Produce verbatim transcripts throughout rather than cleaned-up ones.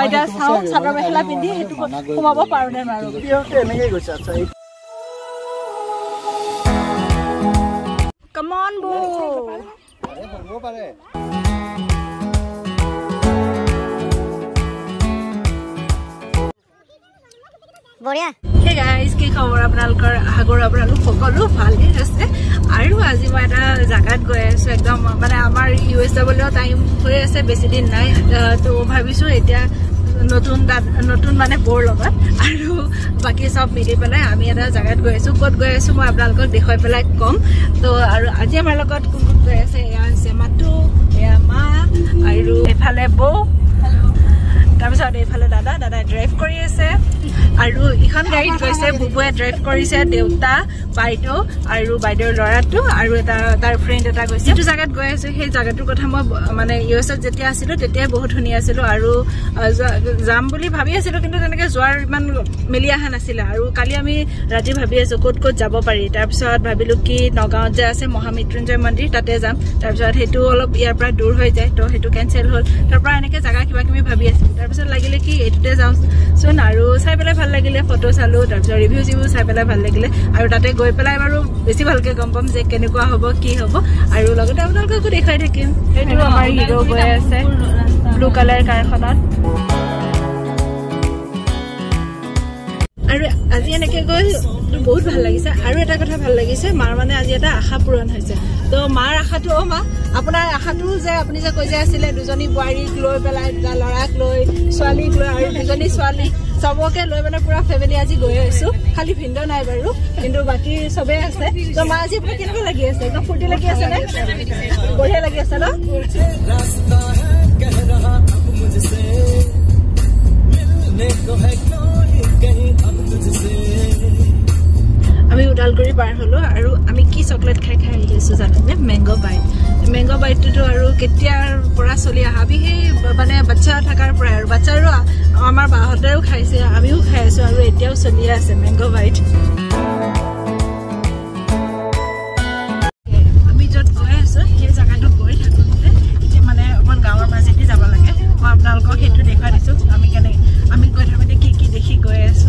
মই এটা চাওঁ চাদৰ মেখেলা পিন্ধি সেইটো সোমাব পাৰো নে নোৱাৰো এনেকৈ গৈছে আচ্ছা Come on, boo. Boria. Hey guys, কি খবৰ আপোনালোকৰ আগৰ আপোনালোক সকলো ভালে আছে আৰু আজি মই এটা জাগাত গৈ আছো একদম মানে আমাৰ ইউএছ যাবলৈ টাইম হৈ আছে বেছি দিন নাই তো ভাবিছো এতিয়া নতুন নতুন মানে বৰ লগত আৰু বাকি সব মিলি পেলাই আমি এটা জাগাত গৈ আছো কত গৈ আছো মই আপোনালোকক দেখাই পেলাই কম তো আৰু আজি আমাৰ লগত কোন কোন গৈ আছে এয়া আছে মাতু এয়া মা আৰু এফালে বৌ তাৰপিছত এইফালে দাদা দাদা ড্ৰাইভ কৰি আছে আৰু ইখন গাড়ীত গৈছে বুবুৱে ড্ৰাইভ কৰিছে দেউতা বাইদেউ আৰু বাইদেউৰ ল'ৰাটো আৰু এটা তাৰ ফ্ৰেণ্ড এটা গৈছে যিটো জাগাত গৈ আছে সেই জাগাটোৰ কথা মই মানে ইউএছত যেতিয়া আছিলো তেতিয়া বহুত ধুনীয়া আছিলো আৰু যাম বুলি ভাবি আছিলো কিন্তু তেনেকৈ যোৱাৰ ইমান মিলি অহা নাছিলে আৰু কালি আমি ৰাতি ভাবি আছো ক'ত ক'ত যাব পাৰি তাৰপিছত ভাবিলো কি নগাঁৱত যে আছে মহামৃত্যুঞ্জয় মন্দিৰ তাতে যাম তাৰপিছত সেইটো অলপ ইয়াৰ পৰা দূৰ হৈ যায় তো সেইটো কেঞ্চেল হ'ল তাৰ পৰা এনেকৈ জাগা কিবা কিবি ভাবি আছিলো তাৰপিছত লাগিলে কি এইটোতে যাওঁ চোন আৰু চাই পেলাই ভাল লাগিলে ফটো চালো তাৰপিছত ৰিভিউ চিভিউ চাই পেলাই ভাল লাগিলে আৰু তাতে গৈ পেলাই বাৰু বেছি ভালকৈ গম পাম যে কেনেকুৱা হ'ব কি হ'ব আৰু লগতে আপোনালোককো দেখাই থাকিম সেইটো আমাৰ হিৰো গৈ আছে ব্লু কালাৰ কাৰখনত আৰু আজি এনেকে গৈ বহুত ভাল লাগিছে আৰু এটা কথা ভাল লাগিছে মাৰ মানে আজি এটা আশা পূৰণ হৈছে তো মাৰ আশাটো অ মা আপোনাৰ আশাটো যে আপুনি যে কৈ যে আছিলে দুজনী বোৱাৰীক লৈ পেলাই দুটা ল'ৰাক লৈ ছোৱালীক লৈ আৰু দুজনী ছোৱালী সবকে লৈ মানে পুৰা ফেমিলি আজি গৈ আছো খালি ভিন্দ নাই বাৰু কিন্তু বাকি সবে আছে তো মা আজি আপোনাৰ কেনেকুৱা লাগি আছে একদম ফূৰ্তি লাগি আছে নে বঢ়িয়া লাগি আছে ন আমি উদালগুৰি পাৰ হলো আৰু আমি কি চকলেট খাই খাই আহি আছো জানেনে মেংগো বাইট মেংগো বাইটটো আৰু কেতিয়াৰ পৰা চলি আহা আমি সেই মানে বাচ্চা থকাৰ পৰা আৰু বাচ্চাৰো আমাৰ বাহঁতেও খাইছে আমিও খাই আছো আৰু এতিয়াও চলি আছে মেংগো বাইট আমি য'ত গৈ আছো সেই জেগাটো গৈ থাকোঁতে এতিয়া মানে অকণ গাঁৱৰ মাজেদি যাব লাগে মই আপোনালোকক সেইটো দেখুৱাই দিছোঁ আমি কেনে আমি গৈ থাকোঁতে কি কি দেখি গৈ আছো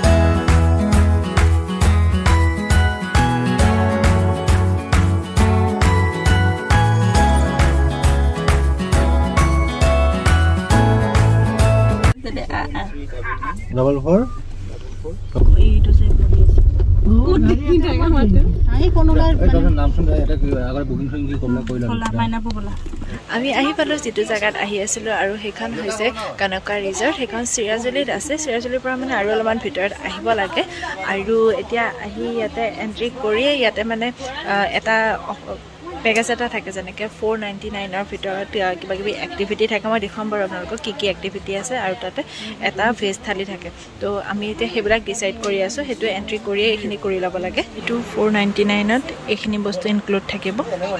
Double four. এইটো যে বহুত দেখি জায়গা মাতে আহি কোনোবা এটা নাম শুনলে এটা আগৰ বুকিং শুনি কি কমলা কইলা মাইনা পগলা আমি আহি পালো যেটো জায়গাত আহি আছিল আৰু হেখন হৈছে কানকা ৰিজৰ্ট হেখন চিৰাজুলিত আছে চিৰাজুলিৰ পৰা মানে আৰু অলপমান ভিতৰত আহিব লাগে আৰু এতিয়া আহি ইয়াতে এন্ট্ৰি কৰি ইয়াতে মানে এটা পেকেজ এটা থাকে যেনেকৈ ফ'ৰ নাইণ্টি নাইনৰ ভিতৰত কিবা কিবি এক্টিভিটি থাকে মই দেখুৱাম বাৰু আপোনালোকক কি কি এক্টিভিটি আছে আৰু তাতে এটা ভেজ থালি থাকে তো আমি এতিয়া সেইবিলাক ডিচাইড কৰি আছোঁ সেইটো এণ্ট্ৰি কৰিয়ে এইখিনি কৰি ল'ব লাগে এইটো ফ'ৰ নাইণ্টি নাইনত এইখিনি বস্তু ইনক্লুড থাকিব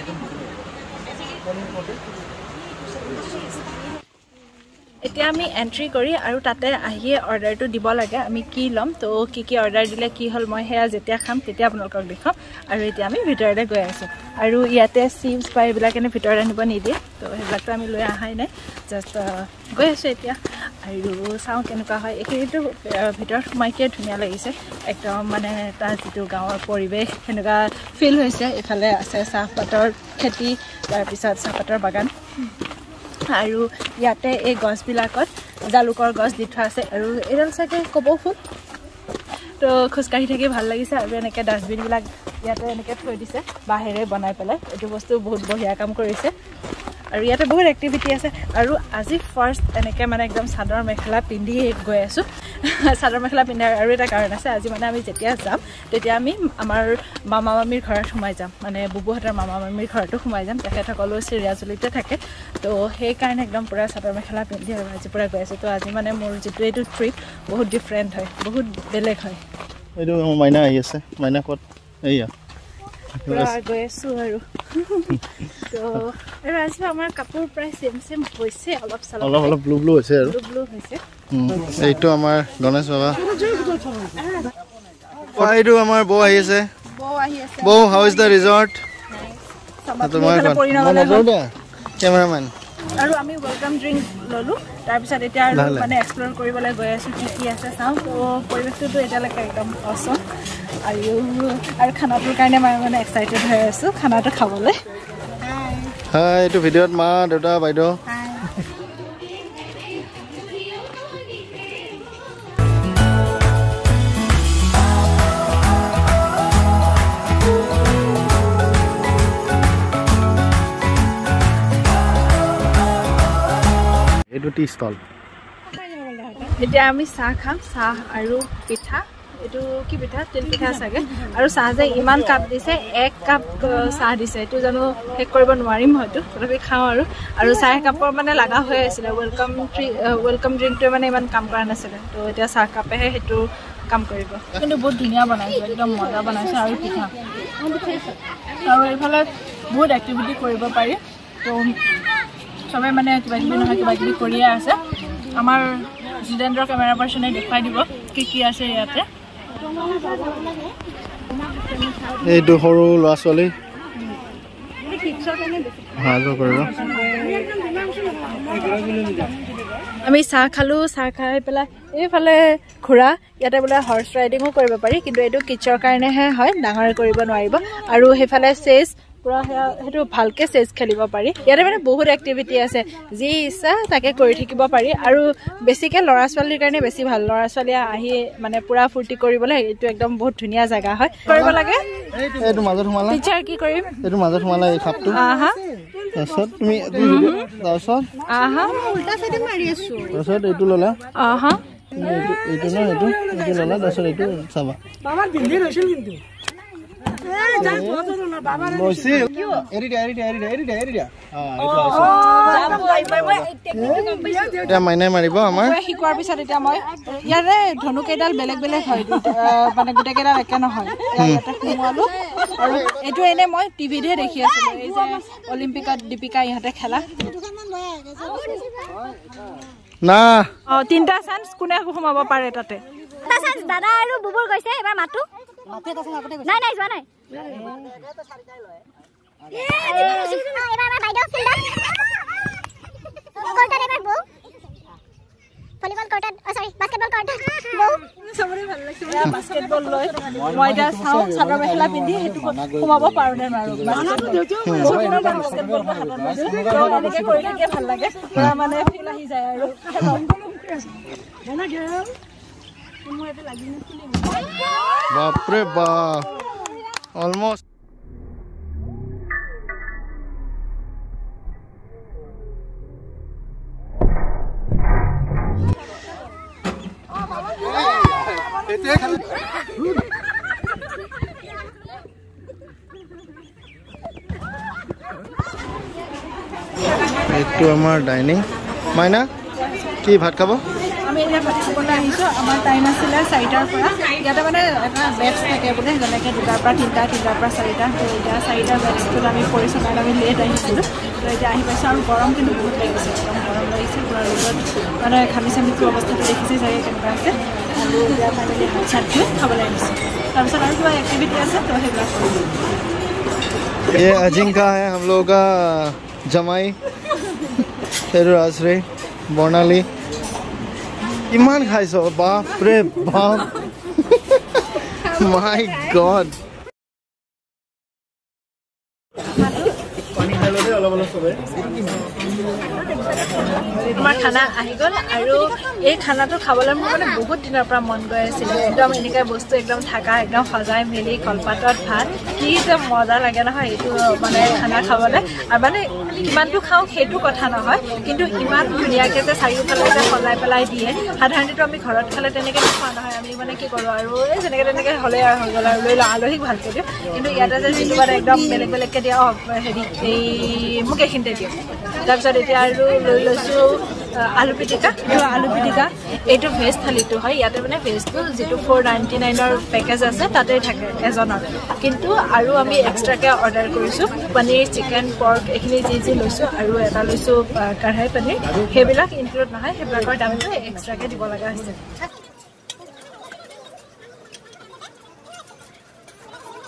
এতিয়া আমি এন্ট্ৰি কৰি আৰু তাতে আহিয়ে অৰ্ডাৰটো দিব লাগে আমি কি ল'ম তো কি কি অৰ্ডাৰ দিলে কি হ'ল মই সেয়া যেতিয়া খাম তেতিয়া আপোনালোকক দেখাম আৰু এতিয়া আমি ভিতৰতে গৈ আছোঁ আৰু ইয়াতে চিপছ বা এইবিলাক এনে ভিতৰত আনিব নিদিয়ে তো সেইবিলাকতো আমি লৈ অহাই নাই জাষ্ট গৈ আছোঁ এতিয়া আৰু চাওঁ কেনেকুৱা হয় এইখিনিতো ভিতৰত সোমাইকে ধুনীয়া লাগিছে একদম মানে তাৰ যিটো গাঁৱৰ পৰিৱেশ সেনেকুৱা ফিল হৈছে এইফালে আছে চাহপাতৰ খেতি তাৰপিছত চাহপাতৰ বাগান আৰু ইয়াতে এই গছবিলাকত জালুকৰ গছ দি থোৱা আছে আৰু এইডাল চাগে কপৌ ফুল তো খোজকাঢ়ি থাকি ভাল লাগিছে আৰু এনেকৈ ডাষ্টবিনবিলাক ইয়াতে এনেকৈ থৈ দিছে বাহিৰে বনাই পেলাই এইটো বস্তু বহুত বঢ়িয়া কাম কৰিছে আৰু ইয়াতে বহুত এক্টিভিটি আছে আৰু আজি ফাৰ্ষ্ট এনেকৈ মানে একদম চাদৰ মেখেলা পিন্ধি গৈ আছোঁ চাদৰ মেখেলা পিন্ধাৰ আৰু এটা কাৰণ আছে আজি মানে আমি যেতিয়া যাম তেতিয়া আমি আমাৰ মামা মামীৰ ঘৰত সোমাই যাম মানে বুবুহঁতৰ মামা মামীৰ ঘৰতো সোমাই যাম তেখেতসকলো চিৰিয়াজুলিতে থাকে তো সেইকাৰণে একদম পূৰা চাদৰ মেখেলা পিন্ধি আৰু আজি পূৰা গৈ আছোঁ তো আজি মানে মোৰ যিটো এইটো ট্ৰিপ বহুত ডিফাৰেণ্ট হয় বহুত বেলেগ হয় এইটো মাইনা আহি আছে মাইনা ক'ত এইয়া পুৰা গৈ আছোঁ আৰু তো আৰু আজি আমাৰ কাপোৰ প্ৰায় চেম চেম হৈছে অলপ চলপ অলপ অলপ ব্লু ব্লু হৈছে আৰু ব্লু ব্লু হৈছে এইটো আমাৰ গণেশ বাবা এইটো আমাৰ বৌ আহি আছে বৌ আহি আছে বৌ হাউ ইজ দ্য ৰিজৰ্ট তোমাৰ কেমেৰামেন আৰু আমি ওয়েলকাম ড্ৰিংক ললো তাৰ পিছত এতিয়া আৰু মানে এক্সপ্লোৰ কৰিবলৈ গৈ আছো কি কি আছে চাও তো পৰিৱেশটো এতিয়ালৈকে একদম অসম আৰু আৰু খানাটোৰ কাৰণে মই মানে এক্সাইটেড হৈ আছো খানাটো খাবলৈ হাই এইটো ভিডিঅ'ত মা দেউতা বাইদেউ এইটো টি ষ্টল এতিয়া আমি চাহ খাম চাহ আৰু পিঠা এটো কি পিঠা তেল পিঠা সাগে আৰু চাহ যে ইমান কাপ দিছে এক কাপ চাহ দিছে এটো জানো হেক কৰিব নোৱাৰিম হয়তো তথাপি খাও আৰু আৰু চাহ কাপৰ মানে লাগা হৈ আছিল ওয়েলকাম ওয়েলকাম ড্ৰিংকটো মানে ইমান কাম কৰা নাছিল তো এতিয়া চাহ কাপেহে হেতু কাম কৰিব কিন্তু বহুত ধুনিয়া বনাইছে একদম মজা বনাইছে আৰু পিঠা আৰু এইফালে বহুত এক্টিভিটি কৰিব পাৰি তো সবে মানে কিবা কিবি নহয় কিবা কিবি কৰিয়ে আছে আমাৰ জিতেন্দ্ৰ কেমেৰা পাৰ্সনে দেখাই দিব কি কি আছে ইয়াতে এইটো সৰু ল'ৰা ছোৱালী হাজো কৰিব আমি চাহ খালো চাহ খাই পেলাই এইফালে খুৰা ইয়াতে বোলে হৰ্স ৰাইডিংও কৰিব পাৰি কিন্তু এইটো কিচৰ কাৰণেহে হয় ডাঙৰ কৰিব নোৱাৰিব আৰু সেইফালে চেজ পুৰা হেতু ভালকে চেজ খেলিব পাৰি ইয়াতে মানে বহুত এক্টিভিটি আছে যি ইচ্ছা তাকে কৰি থাকিব পাৰি আৰু বেছিকে লৰা ছোৱালীৰ কাৰণে বেছি ভাল লৰা ছোৱালী আহি মানে পুৰা ফুৰ্তি কৰিবলৈ এইটো একদম বহুত ধুনিয়া জায়গা হয় কৰিব লাগে এইটো মাজত সোমালা টিচাৰ কি কৰিম এইটো মাজত সোমালা এই খাপটো আহা তাৰছত তুমি তাৰছত আহা উল্টা সাইডে মাৰি আছো তাৰছত এইটো ললা আহা এইটো এইটো না এইটো এইটো ললা তাৰছত এইটো চাবা বাবা দিল্লি ৰছিল কিন্তু মাইনাই মাৰিব আমাৰ শিকোৱাৰ পিছত এতিয়া মই ইয়াৰে ধনু কেইডাল বেলেগ বেলেগ হয় মানে গোটেই কেইডাল একে নহয় ইয়াতে সোমোৱালো আৰু এইটো এনে মই টিভিতহে দেখি আছিলো এই যে অলিম্পিকত দীপিকা ইহঁতে খেলা না অ তিনটা চান্স কোনে সোমাব পাৰে তাতে দাদা আৰু বুবুৰ গৈছে এবাৰ মাতো নাই নাই যোৱা নাই বাস্কেটবল লৈ মই এতিয়া চাওঁ চাদৰ মেখেলা পিন্ধি সেইটো সোমাব পাৰো নে নোৱাৰো এনেকে কৰিলে ভাল লাগে মানে ফিল আহি যায় আৰু বাপৰে বাপ অলমোস্ট এইটো আমাৰ ডাইনিং মাইনা কি ভাত খাব আমি এতিয়া ভাত খাবলৈ আহিছোঁ আমাৰ টাইম আছিলে চাৰিটাৰ পৰা ইয়াতে মানে এটা বেটছ থাকে বোলে যেনেকৈ দুটাৰ পৰা তিনিটা তিনিটাৰ পৰা চাৰিটা তো এতিয়া চাৰিটা বেটছটোত আমি পৰিছোঁ কাৰণ আমি লেট আহিছিলোঁ তো এতিয়া আহি পাইছোঁ আৰু গৰম কিন্তু বহুত লাগিছে একদম গৰম লাগিছে পূৰা ৰ'দত মানে ঘামি চামিটো অৱস্থাটো দেখিছে চাগে কেনেকুৱা আছে আৰু এতিয়া ফাইনেলি হাত চাত ধুই খাবলৈ আহিছোঁ তাৰপিছত আৰু কিবা এক্টিভিটি আছে তো সেইবিলাক কৰিম ये अजिंका है हम लोग का जमाई फिर राजश्री बर्णाली इमान खाइस बाप रे बाप माय गॉड আমাৰ খানা আহি গ'ল আৰু এই খানাটো খাবলৈ মোৰ মানে বহুত দিনৰ পৰা মন গৈ আছিলে একদম এনেকুৱা বস্তু একদম থাকা একদম সজাই মেলি কলপাতত ভাত কি যে মজা লাগে নহয় এইটো মানে খানা খাবলৈ আৰু মানে কিমানটো খাওঁ সেইটো কথা নহয় কিন্তু ইমান ধুনীয়াকৈ যে চাৰিওফালে যে সজাই পেলাই দিয়ে সাধাৰণতে আমি ঘৰত খালে তেনেকৈ খোৱা নহয় আমি মানে কি কৰোঁ আৰু এই যেনেকৈ তেনেকৈ হ'লে আৰু হৈ গ'ল আৰু লৈ লওঁ আলহীক ভালকৈ দিওঁ কিন্তু ইয়াতে যে যিটো মানে একদম বেলেগ বেলেগকৈ দিয়া অঁ হেৰি এই মোক এইখিনিতে দিওঁ তাৰপিছত এতিয়া আৰু লৈ লৈছোঁ আলু পিটিকা আৰু আলু পিটিকা এইটো ভেজ থালিটো হয় ইয়াতে মানে ভেজটো যিটো ফ'ৰ নাইণ্টি নাইনৰ পেকেজ আছে তাতেই থাকে এজনৰ কিন্তু আৰু আমি এক্সট্ৰাকৈ অৰ্ডাৰ কৰিছোঁ পনীৰ চিকেন পৰ্ক এইখিনি যি যি লৈছোঁ আৰু এটা লৈছোঁ কাঢ়াই পনীৰ সেইবিলাক ইনক্লুড নহয় সেইবিলাকৰ দামটো এক্সট্ৰাকৈ দিব লগা হৈছে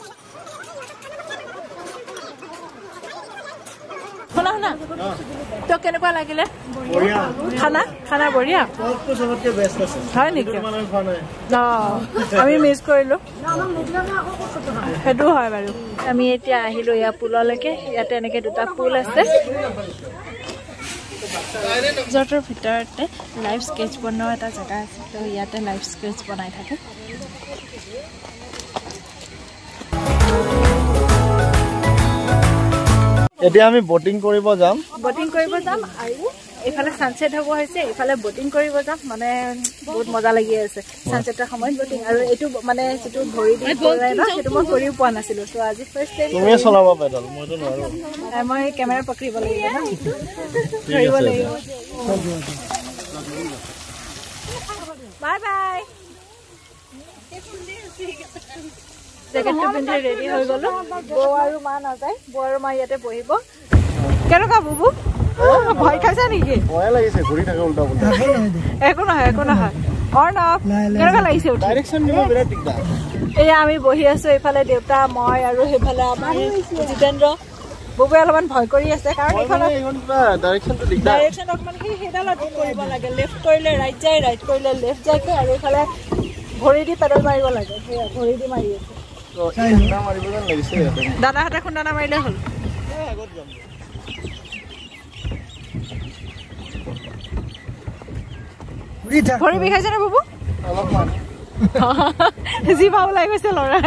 শুনা শুনা তো টিকটক কেনেকুৱা লাগিলে খানা খানা বঢ়িয়া হয় নেকি আমি মিছ কৰিলো সেইটো হয় বাৰু আমি এতিয়া আহিলো ইয়াৰ পুললৈকে ইয়াতে এনেকে দুটা পুল আছে ৰিজৰ্টৰ ভিতৰতে লাইভ স্কেচ বনোৱা এটা জেগা আছে তো ইয়াতে লাইভ স্কেচ বনাই থাকে এতিয়া আমি বোটিং কৰিব যাম বোটিং কৰিব যাম আৰু এফালে সানসেট হ'ব হৈছে এফালে বোটিং কৰিব যাম মানে বহুত মজা লাগি আছে সানসেটৰ সময়ত বোটিং আৰু এটো মানে যেটো ভৰি দি পৰাই না সেটো মই কৰিও পোৱা নাছিলো তো আজি ফাৰ্স্ট টাইম তুমি চলাব পেডাল মইতো নোৱাৰো মই কেমেৰা পকৰিব লাগিব না ধৰিব লাগিব বাই বাই জেকেটটো পিন্ধি ৰেডি হৈ গলো বৌ আৰু মা নাযায় বৌ আৰু মা ইয়াতে বহিব কেনেকুৱা বুবু ভয় খাইছা নেকি ভয় লাগিছে ঘূৰি থাকে উল্টা উল্টা একো নহয় একো নহয় অৰ না কেনেকুৱা লাগিছে ডাইৰেকচন দিব বিৰাট দিগদাৰ এয়া আমি বহি আছো এইফালে দেউতা মই আৰু সেইফালে আমাৰ জিতেন্দ্ৰ বুবু অলপমান ভয় কৰি আছে কাৰণ এইফালে ডাইৰেকচনটো দিগদাৰ ডাইৰেকচন অকমান কি হেডালত কৰিব লাগে লেফট কৰিলে ৰাইট যায় ৰাইট কৰিলে লেফট যায় আৰু এইফালে ভৰি দি পেডল মাৰিব লাগে সেয়া ভৰি দি মাৰি আছে খুন্দা মাৰিব যেন লাগিছে দাদা হাতে খুন্দা নামাৰিলে হ'ল আগত যাম ভৰি বিষাইছে নে বুবু অলপমান জিভা ওলাই গৈছে ল'ৰাৰ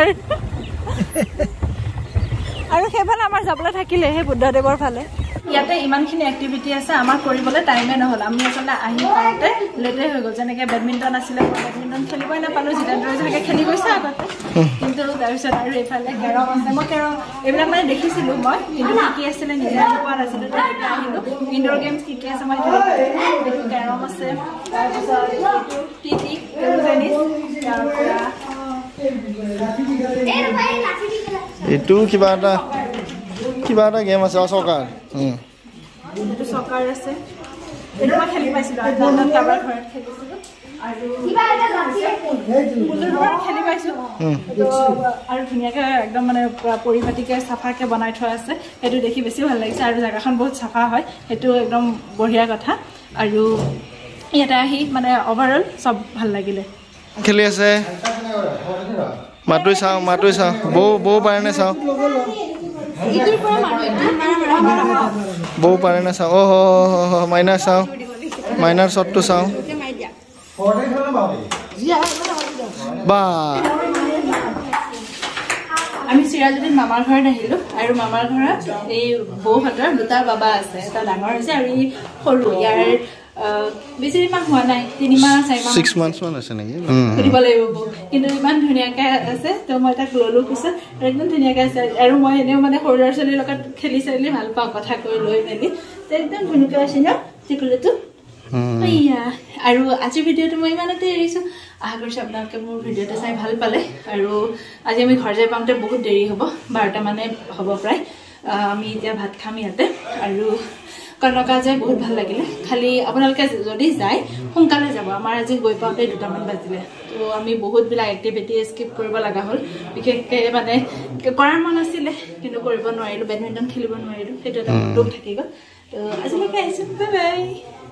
আৰু সেইফালে আমাৰ যাবলৈ থাকিলে সেই বুদ্ধদেৱৰ ফালে ইয়াতে ইমানখিনি এক্টিভিটি আছে আমাৰ কৰিবলৈ টাইমে নহ'ল আমি আচলতে আহি পাওঁতে লেটে হৈ গ'ল যেনেকৈ বেডমিণ্টন আছিলে বেডমিণ্টন খেলিবই নাপালোঁ জিতেন্দ্ৰই যেনেকৈ খেলি গৈছে আগতে কিন্তু তাৰপিছত আৰু এইফালে কেৰম আছে মই কেৰম এইবিলাক মানে দেখিছিলোঁ মই কিন্তু কি কি আছিলে নিজে আহি পোৱা নাছিলোঁ তো এতিয়া আহিলোঁ ইনড'ৰ গেমছ কি কি আছে মই দেখোঁ কেৰম আছে তাৰপিছত টি টি টেবুল টেনিছ তাৰপৰা এইটো কিবা এটা কিবা এটা গেম আছে অচকাৰ এইটো চকাৰ আছে এইটো মই খেলি পাইছিলোঁ আৰু দাদাত কাৰোবাৰ ঘৰত খেলিছিলোঁ আৰু খেলি পাইছোঁ আৰু ধুনীয়াকৈ একদম মানে পৰিপাটিকৈ চাফাকৈ বনাই থোৱা আছে সেইটো দেখি বেছি ভাল লাগিছে আৰু জেগাখন বহুত চাফা হয় সেইটো একদম বঢ়িয়া কথা আৰু ইয়াতে আহি মানে অভাৰঅল চব ভাল লাগিলে খেলি আছে মাতৈ চাওঁ মাতৈ চাওঁ বৌ বৌ পাৰেনে চাওঁ বৌ পাৰেনে চাওঁ অ' মাইনাৰ চাওঁ মাইনাৰ শ্বটটো চাওঁ বা আমি চিৰাজুলিত মামাৰ ঘৰত আহিলোঁ আৰু মামাৰ ঘৰত এই বৌহঁতৰ দুটা বাবা আছে এটা ডাঙৰ হৈছে আৰু ই সৰু ইয়াৰ বেছি মাহ হোৱা নাই তিনিমাহ চাৰিমাহ ছিক্স মান্থছমান আছে নেকি সুধিব লাগিব বৌ কিন্তু ইমান ধুনীয়াকৈ আছে তো মই তাক ল'লোঁ পিছত একদম ধুনীয়াকৈ আছে আৰু মই এনেও মানে সৰু ল'ৰা ছোৱালীৰ লগত খেলি চেলি ভাল পাওঁ কথা কৈ লৈ মেলি তো একদম ধুনীয়াকৈ আছে ন টিকুলিটো এয়া আৰু আজিৰ ভিডিঅ'টো মই ইমানতে এৰিছোঁ আশা কৰিছোঁ আপোনালোকে মোৰ ভিডিঅ'টো চাই ভাল পালে আৰু আজি আমি ঘৰ যাই পাওঁতে বহুত দেৰি হ'ব বাৰটা মানে হ'ব প্ৰায় আমি এতিয়া ভাত খাম ইয়াতে আৰু কনকা যাই বহুত ভাল লাগিলে খালি আপোনালোকে যদি যায় সোনকালে যাব আমাৰ আজি গৈ পাওঁতে দুটামান বাজিলে তো আমি বহুতবিলাক এক্টিভিটি স্কিপ কৰিব লগা হ'ল বিশেষকৈ মানে কৰাৰ মন আছিলে কিন্তু কৰিব নোৱাৰিলোঁ বেডমিণ্টন খেলিব নোৱাৰিলোঁ সেইটো এটা দুখ থাকি গ'ল তো আজিলৈকে আহিছোঁ বাই বাই